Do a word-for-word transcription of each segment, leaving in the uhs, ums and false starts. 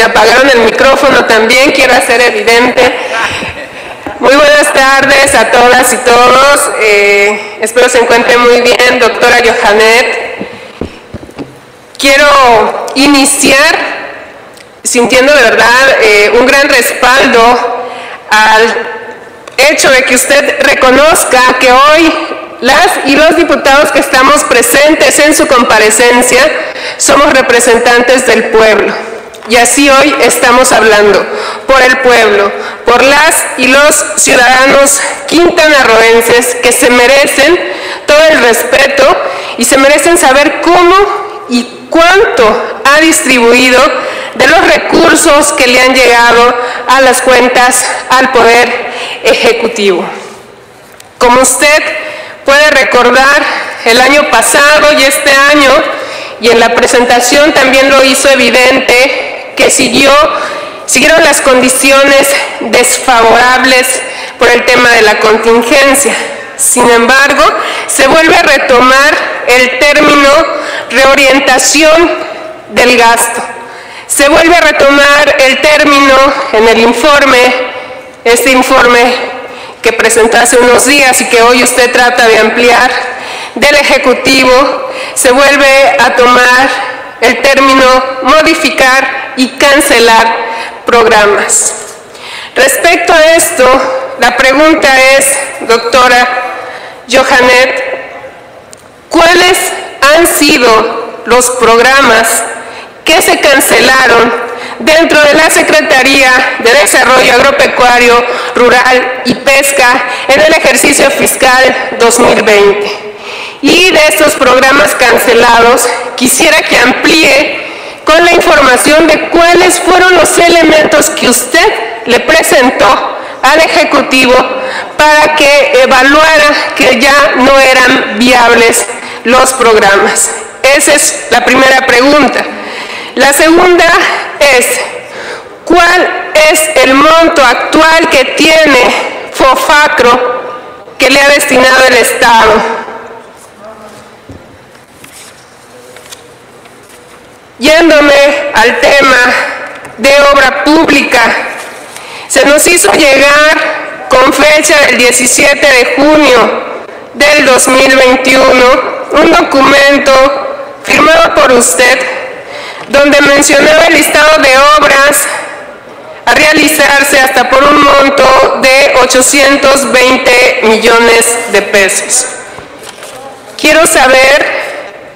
me apagaron el micrófono también, quiero hacer evidente. Muy buenas tardes a todas y todos. Eh, espero se encuentren muy bien, doctora Johannet. Quiero iniciar sintiendo de verdad eh, un gran respaldo al hecho de que usted reconozca que hoy las y los diputados que estamos presentes en su comparecencia somos representantes del pueblo. Y así hoy estamos hablando por el pueblo, por las y los ciudadanos quintanarroenses que se merecen todo el respeto y se merecen saber cómo y cuánto ha distribuido de los recursos que le han llegado a las cuentas al Poder Ejecutivo. Como usted puede recordar, el año pasado y este año, y en la presentación también lo hizo evidente, que siguió, siguieron las condiciones desfavorables por el tema de la contingencia. Sin embargo, se vuelve a retomar el término reorientación del gasto. Se vuelve a retomar el término en el informe, este informe que presentó hace unos días y que hoy usted trata de ampliar del Ejecutivo, se vuelve a tomar el término modificar y cancelar programas. Respecto a esto, la pregunta es, doctora Johannet, ¿cuáles han sido los programas que se cancelaron dentro de la Secretaría de Desarrollo Agropecuario, Rural y Pesca en el ejercicio fiscal dos mil veinte? Y de estos programas cancelados, quisiera que amplíe con la información de cuáles fueron los elementos que usted le presentó al Ejecutivo para que evaluara que ya no eran viables los programas. Esa es la primera pregunta. La segunda es, ¿cuál es el monto actual que tiene FOFACRO que le ha destinado el Estado? Yéndome al tema de obra pública, se nos hizo llegar con fecha del diecisiete de junio del dos mil veintiuno un documento firmado por usted donde mencionaba el listado de obras a realizarse hasta por un monto de ochocientos veinte millones de pesos. Quiero saber,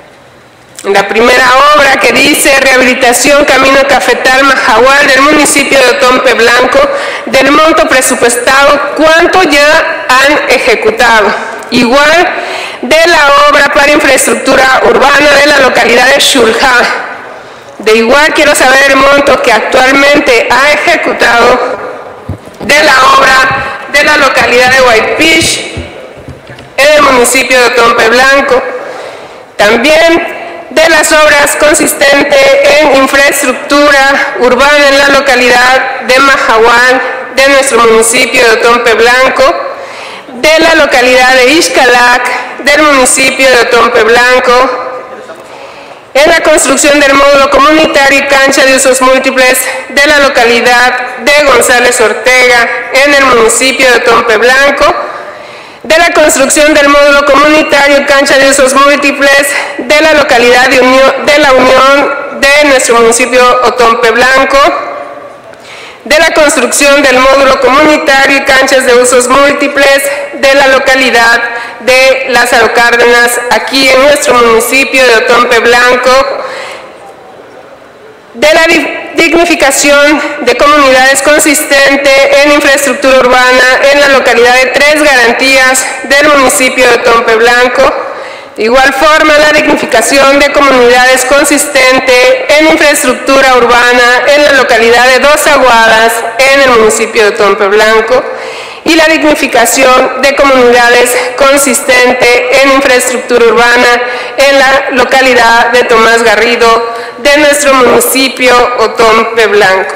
la primera obra que dice rehabilitación Camino Cafetal Majahual del municipio de Otompe Blanco, del monto presupuestado, ¿cuánto ya han ejecutado? Igual de la obra para infraestructura urbana de la localidad de Xuljá. De igual quiero saber el monto que actualmente ha ejecutado de la obra de la localidad de Huaypich en el municipio de Otompe Blanco. También de las obras consistentes en infraestructura urbana en la localidad de Majahual de nuestro municipio de Otompe Blanco, de la localidad de Ixcalac del municipio de Otompe Blanco, en la construcción del módulo comunitario y cancha de usos múltiples de la localidad de González Ortega en el municipio de Otompe Blanco, de la construcción del módulo comunitario y cancha de usos múltiples de la localidad de, Unión, de la Unión de nuestro municipio Otompe Blanco, de la construcción del módulo comunitario y canchas de usos múltiples de la localidad de Lázaro Cárdenas, aquí en nuestro municipio de Otompe Blanco, de la dignificación de comunidades consistente en infraestructura urbana en la localidad de Tres Garantías del municipio de Otompe Blanco. De igual forma, la dignificación de comunidades consistente en infraestructura urbana en la localidad de Dos Aguadas en el municipio de Otompe Blanco. Y la dignificación de comunidades consistente en infraestructura urbana en la localidad de Tomás Garrido de nuestro municipio Otompe Blanco.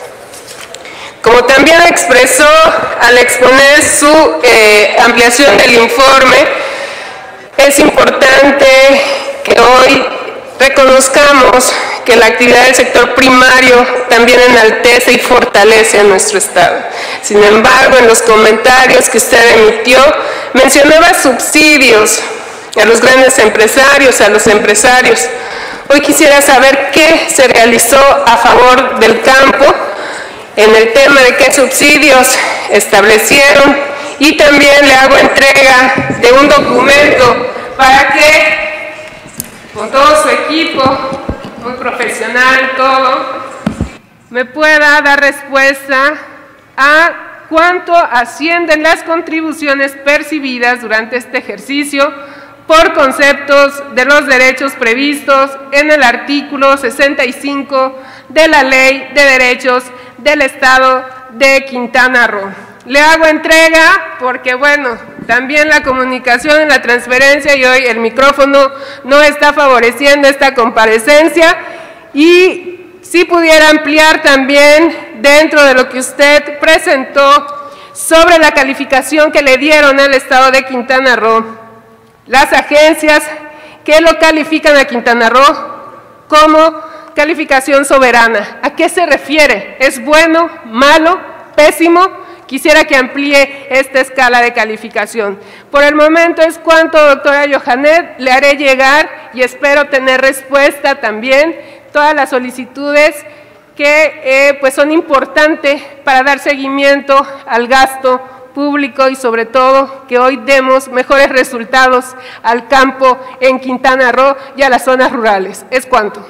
Como también expresó al exponer su eh, ampliación del informe, es importante que hoy reconozcamos que la actividad del sector primario también enaltece y fortalece a nuestro Estado. Sin embargo, en los comentarios que usted emitió, mencionaba subsidios a los grandes empresarios, a los empresarios. Hoy quisiera saber qué se realizó a favor del campo en el tema de qué subsidios establecieron, y también le hago entrega de un documento para que, con todo su equipo, muy profesional todo, me pueda dar respuesta a cuánto ascienden las contribuciones percibidas durante este ejercicio por conceptos de los derechos previstos en el artículo sesenta y cinco de la Ley de Derechos del Estado de Quintana Roo. Le hago entrega porque, bueno, también la comunicación y la transferencia, y hoy el micrófono no está favoreciendo esta comparecencia, y si pudiera ampliar también dentro de lo que usted presentó sobre la calificación que le dieron al Estado de Quintana Roo, las agencias que lo califican a Quintana Roo como calificación soberana. ¿A qué se refiere? ¿Es bueno, malo, pésimo? Quisiera que amplíe esta escala de calificación. Por el momento es cuanto, doctora Yohanet, le haré llegar y espero tener respuesta también todas las solicitudes que eh, pues son importantes para dar seguimiento al gasto público y sobre todo que hoy demos mejores resultados al campo en Quintana Roo y a las zonas rurales. Es cuanto.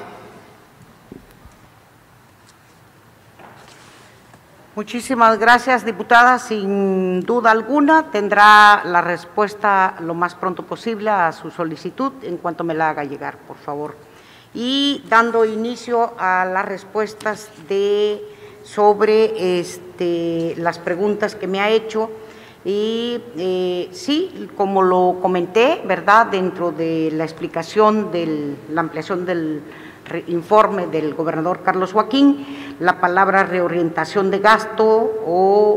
Muchísimas gracias, diputada. Sin duda alguna tendrá la respuesta lo más pronto posible a su solicitud en cuanto me la haga llegar, por favor. Y dando inicio a las respuestas de sobre este, las preguntas que me ha hecho. Y eh, sí, como lo comenté, ¿verdad?, dentro de la explicación de la ampliación del informe del gobernador Carlos Joaquín, la palabra reorientación de gasto o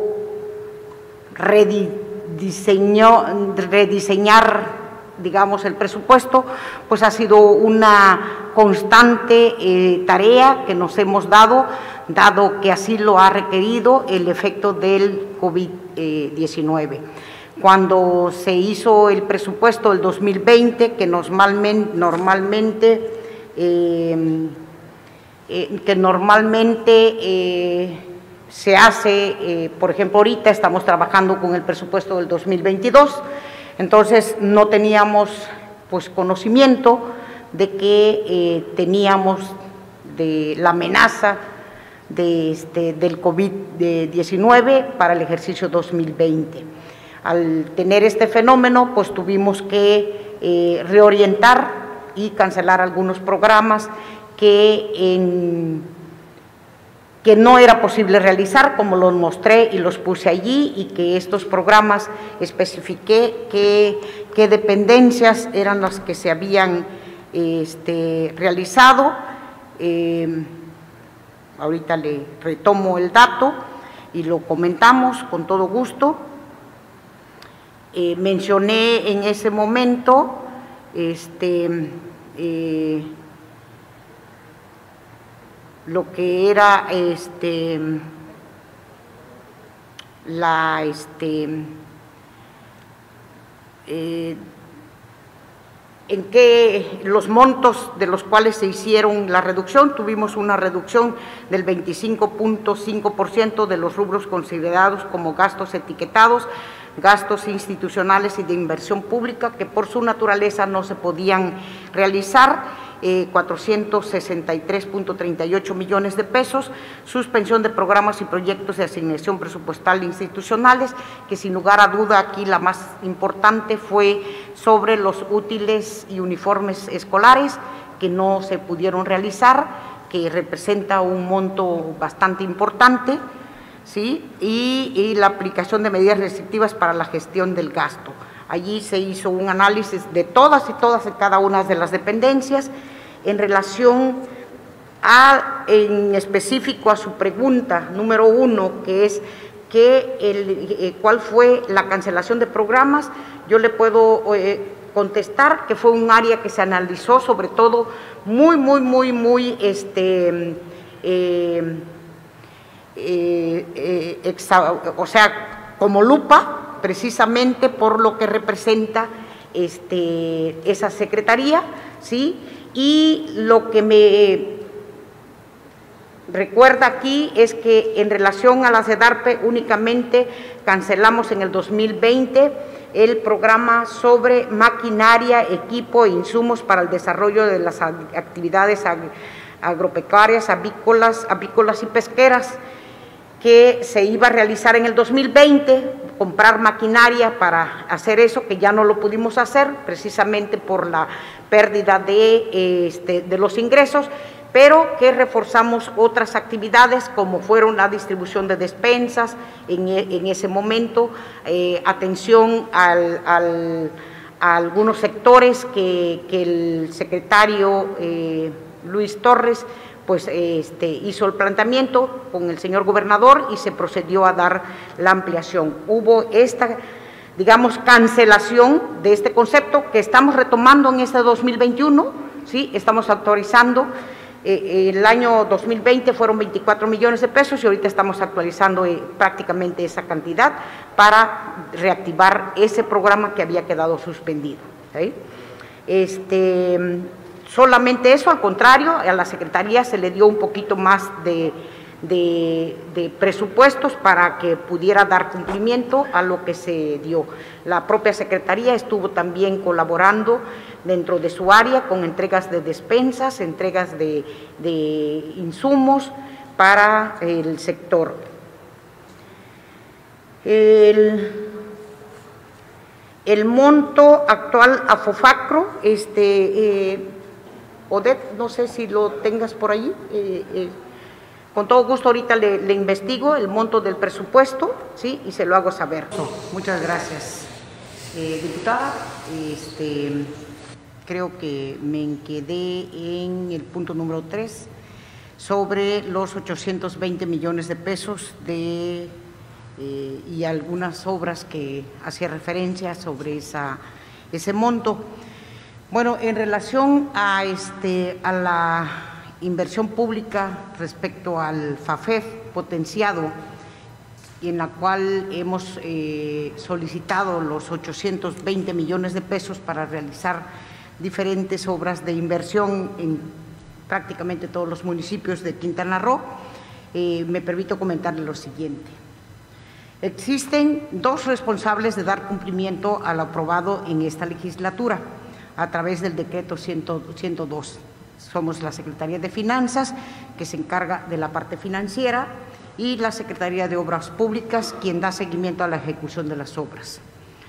rediseño, rediseñar, digamos, el presupuesto, pues ha sido una constante eh, tarea que nos hemos dado, dado que así lo ha requerido el efecto del COVID diecinueve. Cuando se hizo el presupuesto del dos mil veinte, que normalmente, normalmente Eh, eh, que normalmente eh, se hace, eh, por ejemplo, ahorita estamos trabajando con el presupuesto del dos mil veintidós, entonces no teníamos pues conocimiento de que eh, teníamos de la amenaza de este, del COVID diecinueve para el ejercicio dos mil veinte. Al tener este fenómeno, pues tuvimos que eh, reorientar y cancelar algunos programas que, en, que no era posible realizar, como los mostré y los puse allí, y que estos programas especifiqué que, que dependencias eran las que se habían este, realizado. Eh, ahorita le retomo el dato y lo comentamos con todo gusto. Eh, mencioné en ese momento Este, eh, lo que era este, la, este, eh, en que los montos de los cuales se hicieron la reducción, tuvimos una reducción del veinticinco punto cinco por ciento de los rubros considerados como gastos etiquetados, gastos institucionales y de inversión pública que por su naturaleza no se podían realizar, eh, cuatrocientos sesenta y tres punto treinta y ocho millones de pesos, suspensión de programas y proyectos de asignación presupuestal institucionales, que sin lugar a duda aquí la más importante fue sobre los útiles y uniformes escolares que no se pudieron realizar, que representa un monto bastante importante. ¿Sí? Y, y la aplicación de medidas restrictivas para la gestión del gasto. Allí se hizo un análisis de todas y todas y cada una de las dependencias en relación a, en específico a su pregunta número uno, que es que el, eh, cuál fue la cancelación de programas. Yo le puedo eh, contestar, que fue un área que se analizó sobre todo muy, muy, muy, muy, este, eh, eh, eh, exa, o sea, como lupa, precisamente por lo que representa este, esa secretaría, ¿sí? Y lo que me recuerda aquí es que en relación a la SEDARPE únicamente cancelamos en el dos mil veinte el programa sobre maquinaria, equipo e insumos para el desarrollo de las actividades ag agropecuarias, avícolas, avícolas y pesqueras, que se iba a realizar en el dos mil veinte, comprar maquinaria para hacer eso, que ya no lo pudimos hacer precisamente por la pérdida de, este, de los ingresos, pero que reforzamos otras actividades como fueron la distribución de despensas en, en ese momento, eh, atención al, al, a algunos sectores que, que el secretario eh, Luis Torres pues este, hizo el planteamiento con el señor gobernador y se procedió a dar la ampliación. Hubo esta, digamos, cancelación de este concepto que estamos retomando en este dos mil veintiuno, ¿sí? Estamos actualizando. Eh, el año dos mil veinte fueron veinticuatro millones de pesos y ahorita estamos actualizando eh, prácticamente esa cantidad para reactivar ese programa que había quedado suspendido, ¿sí? Este, solamente eso, al contrario, a la Secretaría se le dio un poquito más de, de, de presupuestos para que pudiera dar cumplimiento a lo que se dio. La propia Secretaría estuvo también colaborando dentro de su área con entregas de despensas, entregas de, de insumos para el sector. El, el monto actual a FOFACRO, este, eh, Odette, no sé si lo tengas por ahí, eh, eh, con todo gusto ahorita le, le investigo el monto del presupuesto, ¿sí? Y se lo hago saber. Muchas gracias, eh, diputada. Este, creo que me quedé en el punto número tres sobre los ochocientos veinte millones de pesos de, eh, y algunas obras que hacía referencia sobre esa, ese monto. Bueno, en relación a, este, a la inversión pública respecto al FAFEF potenciado, en la cual hemos eh, solicitado los ochocientos veinte millones de pesos para realizar diferentes obras de inversión en prácticamente todos los municipios de Quintana Roo, eh, me permito comentarle lo siguiente. Existen dos responsables de dar cumplimiento a lo aprobado en esta legislatura a través del decreto ciento dos. Somos la Secretaría de Finanzas, que se encarga de la parte financiera, y la Secretaría de Obras Públicas, quien da seguimiento a la ejecución de las obras.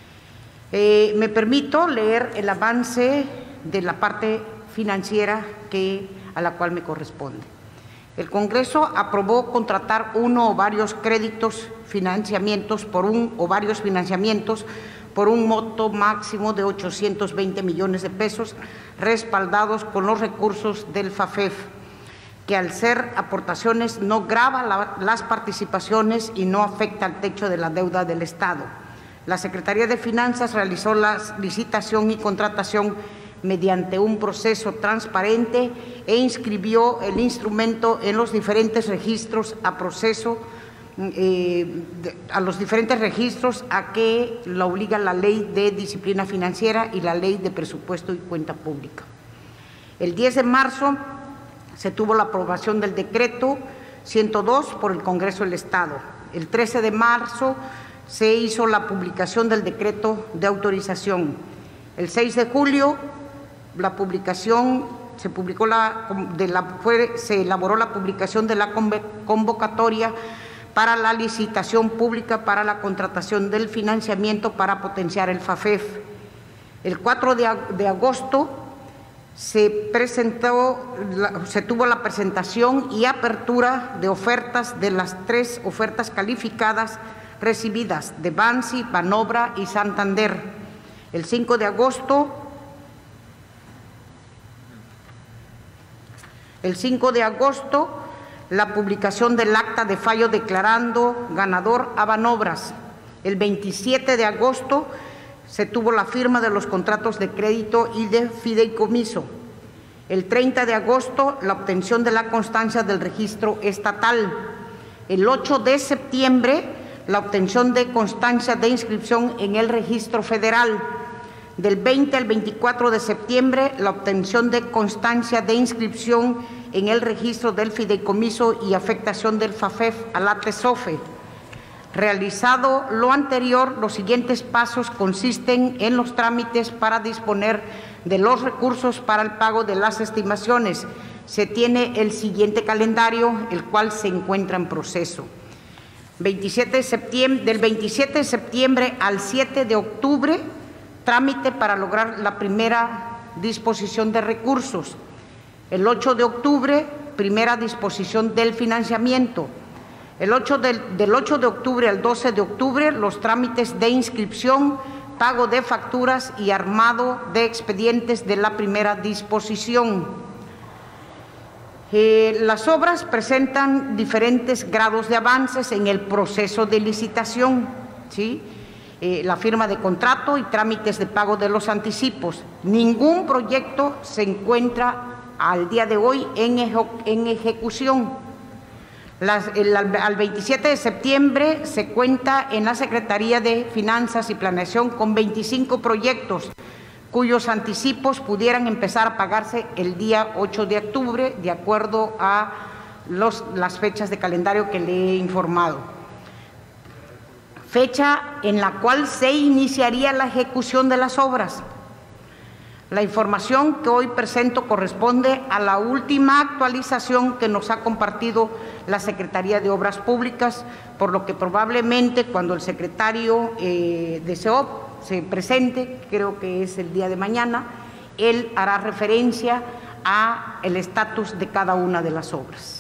Eh, me permito leer el avance de la parte financiera que, a la cual me corresponde. El Congreso aprobó contratar uno o varios créditos, financiamientos por un o varios financiamientos por un monto máximo de ochocientos veinte millones de pesos, respaldados con los recursos del FAFEF, que al ser aportaciones no grava la, las participaciones y no afecta al techo de la deuda del Estado. La Secretaría de Finanzas realizó la licitación y contratación mediante un proceso transparente e inscribió el instrumento en los diferentes registros a proceso, eh, de, a los diferentes registros a que lo obliga la Ley de Disciplina Financiera y la Ley de Presupuesto y Cuenta Pública. El diez de marzo se tuvo la aprobación del decreto ciento dos por el Congreso del Estado. El trece de marzo se hizo la publicación del decreto de autorización. El seis de julio la publicación se publicó la, de la fue, se elaboró la publicación de la convocatoria para la licitación pública para la contratación del financiamiento para potenciar el FAFEF. El cuatro de agosto se presentó, se tuvo la presentación y apertura de ofertas de las tres ofertas calificadas recibidas de Bansi, Banobra y Santander. El cinco de agosto, el cinco de agosto, la publicación del acta de fallo declarando ganador a Banobras. El veintisiete de agosto se tuvo la firma de los contratos de crédito y de fideicomiso. El treinta de agosto, la obtención de la constancia del registro estatal. El ocho de septiembre, la obtención de constancia de inscripción en el registro federal. Del veinte al veinticuatro de septiembre, la obtención de constancia de inscripción en el registro del fideicomiso y afectación del FAFEF a la TESOFE. Realizado lo anterior, los siguientes pasos consisten en los trámites para disponer de los recursos para el pago de las estimaciones. Se tiene el siguiente calendario, el cual se encuentra en proceso. veintisiete de septiembre, del veintisiete de septiembre al siete de octubre, trámite para lograr la primera disposición de recursos. El ocho de octubre, primera disposición del financiamiento. El ocho del, del ocho de octubre al doce de octubre, los trámites de inscripción, pago de facturas y armado de expedientes de la primera disposición. Eh, las obras presentan diferentes grados de avances en el proceso de licitación, ¿sí? Eh, la firma de contrato y trámites de pago de los anticipos. Ningún proyecto se encuentra al día de hoy en, eje, en ejecución. Las, el, al veintisiete de septiembre se cuenta en la Secretaría de Finanzas y Planeación con veinticinco proyectos cuyos anticipos pudieran empezar a pagarse el día ocho de octubre, de acuerdo a los, las fechas de calendario que le he informado. Fecha en la cual se iniciaría la ejecución de las obras. La información que hoy presento corresponde a la última actualización que nos ha compartido la Secretaría de Obras Públicas, por lo que probablemente cuando el secretario eh, de S E O P se presente, creo que es el día de mañana, él hará referencia a el estatus de cada una de las obras.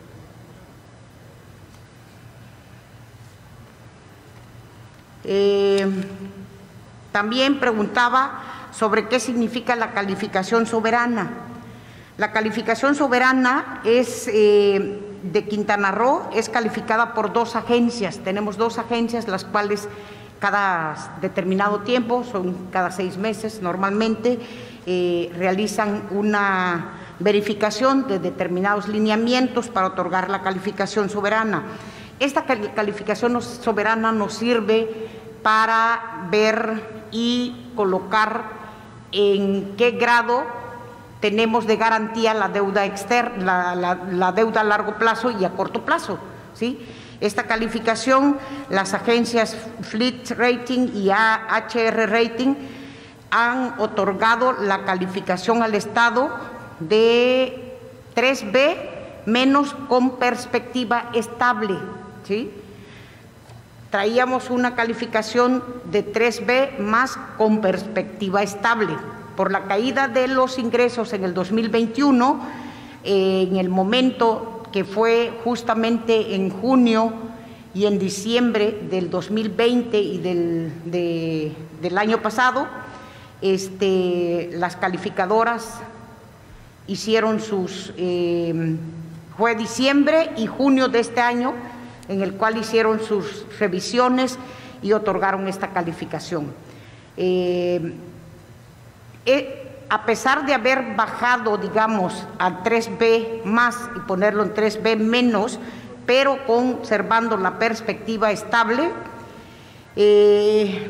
Eh, también preguntaba sobre qué significa la calificación soberana. La calificación soberana es eh, de Quintana Roo, es calificada por dos agencias. Tenemos dos agencias, las cuales cada determinado tiempo, son cada seis meses normalmente, eh, realizan una verificación de determinados lineamientos para otorgar la calificación soberana. Esta calificación soberana nos sirve para ver y colocar en qué grado tenemos de garantía la deuda externa, la, la, la deuda a largo plazo y a corto plazo, ¿sí? Esta calificación, las agencias Fitch Rating y A H R Rating han otorgado la calificación al Estado de tres B menos con perspectiva estable, ¿sí? Traíamos una calificación de tres B más con perspectiva estable. Por la caída de los ingresos en el dos mil veintiuno, eh, en el momento que fue justamente en junio y en diciembre del dos mil veinte y del, de, del año pasado, este, las calificadoras hicieron sus, eh, fue diciembre y junio de este año, en el cual hicieron sus revisiones y otorgaron esta calificación. Eh, eh, a pesar de haber bajado, digamos, a tres B más y ponerlo en tres B menos, pero conservando la perspectiva estable, eh,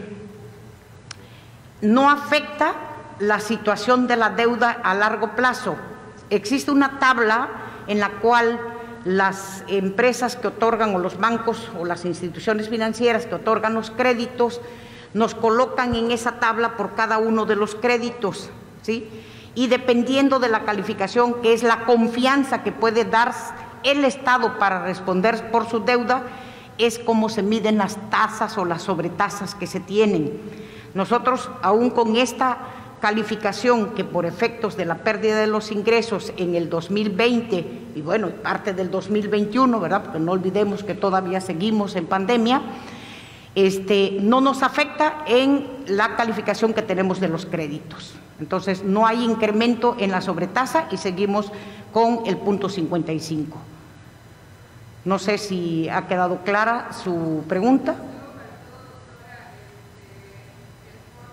no afecta la situación de la deuda a largo plazo. Existe una tabla en la cual las empresas que otorgan, o los bancos o las instituciones financieras que otorgan los créditos, nos colocan en esa tabla por cada uno de los créditos, ¿sí? Y dependiendo de la calificación, que es la confianza que puede dar el Estado para responder por su deuda, es como se miden las tasas o las sobretasas que se tienen. Nosotros, aún con esta calificación que por efectos de la pérdida de los ingresos en el dos mil veinte y bueno, parte del dos mil veintiuno, ¿verdad? Porque no olvidemos que todavía seguimos en pandemia, este, no nos afecta en la calificación que tenemos de los créditos. Entonces, no hay incremento en la sobretasa y seguimos con el punto cincuenta y cinco. No sé si ha quedado clara su pregunta.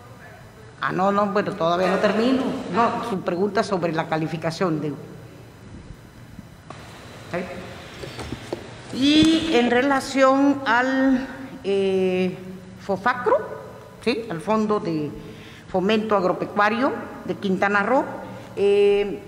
Ah, no, no, bueno, todavía no termino. No, su pregunta sobre la calificación de... ¿Eh? Y en relación al eh, FOFACRO, ¿sí?, al Fondo de Fomento Agropecuario de Quintana Roo, eh,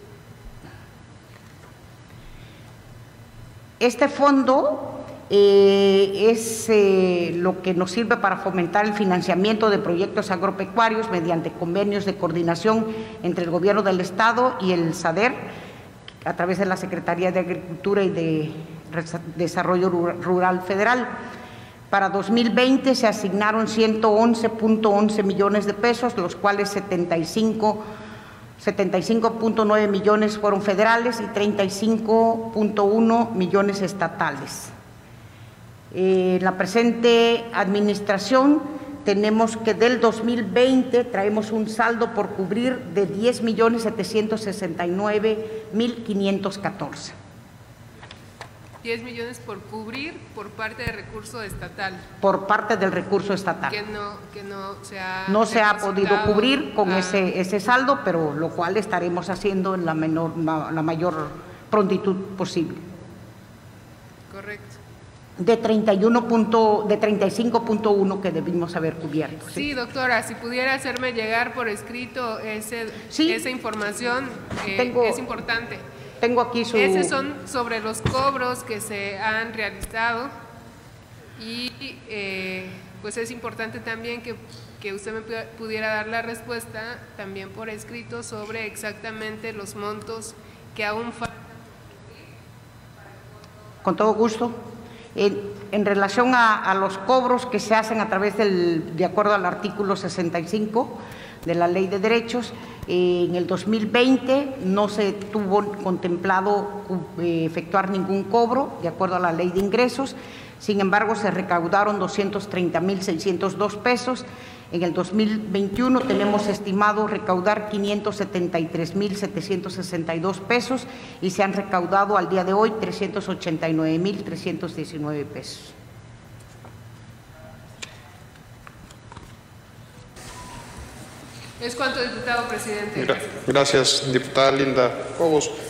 este fondo eh, es eh, lo que nos sirve para fomentar el financiamiento de proyectos agropecuarios mediante convenios de coordinación entre el Gobierno del Estado y el SADER, a través de la Secretaría de Agricultura y de Desarrollo Rural Federal. Para dos mil veinte se asignaron ciento once punto once millones de pesos, los cuales setenta y cinco punto nueve millones fueron federales y treinta y cinco punto uno millones estatales. En la presente administración tenemos que del dos mil veinte traemos un saldo por cubrir de diez millones setecientos sesenta y nueve mil quinientos catorce. diez millones por cubrir por parte del recurso estatal. Por parte del recurso estatal. Que no, que no se ha, no se ha podido cubrir con a... ese, ese saldo, pero lo cual estaremos haciendo en la, menor, la mayor prontitud posible. Correcto. De treinta y uno punto, de treinta y cinco punto uno que debimos haber cubierto. ¿sí? Sí, doctora, si pudiera hacerme llegar por escrito ese, sí. esa información, eh, Tengo... es importante. Tengo aquí su... Esos son sobre los cobros que se han realizado y eh, pues es importante también que, que usted me pudiera dar la respuesta también por escrito sobre exactamente los montos que aún faltan. Con todo gusto. En, en relación a, a los cobros que se hacen a través del, de acuerdo al artículo sesenta y cinco de la Ley de Derechos, eh, en el dos mil veinte no se tuvo contemplado eh, efectuar ningún cobro de acuerdo a la Ley de Ingresos. Sin embargo, se recaudaron doscientos treinta mil seiscientos dos pesos. En el dos mil veintiuno tenemos estimado recaudar quinientos setenta y tres mil setecientos sesenta y dos pesos y se han recaudado al día de hoy trescientos ochenta y nueve mil trescientos diecinueve pesos. Es cuanto, diputado presidente. Gracias, diputada Linda Cobos.